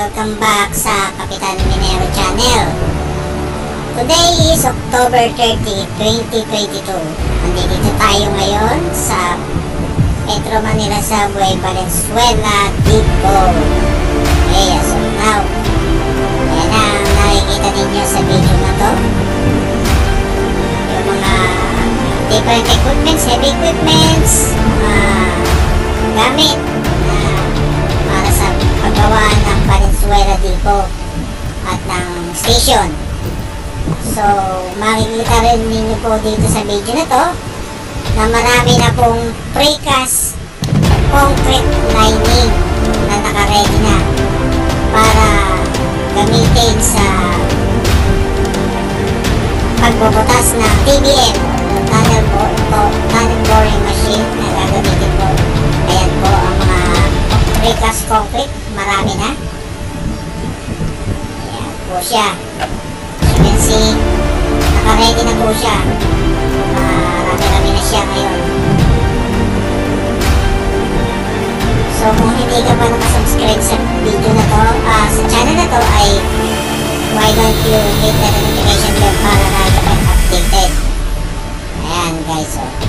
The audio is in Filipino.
welcome back sa Kapitan Minero Channel. Today is October 30, 2022. Nandito tayo ngayon sa Metro Manila Subway, Valenzuela, Digbo. Okay, as of now, yan ang nakikita ninyo sa video na to. Yung mga different equipments, heavy equipments, gamit para sa paggawa ng Valenzuela Digbo at ng station. So, makikita rin ninyo po dito sa video na to na marami na pong precast concrete lining na naka-ready na para gamitin sa pagbubutas ng TBM, tunnel boring machine na gagamitin po. Ayan po ang mga precast concrete, marami na. Ayan po siya. You can see, naka-ready na po siya. Marami-rami na siya ngayon. So kung hindi ka pa nakasubscribe sa video na to, sa channel na to, ay why don't you hit the notification bell para lagi ka updated. Ayan guys, so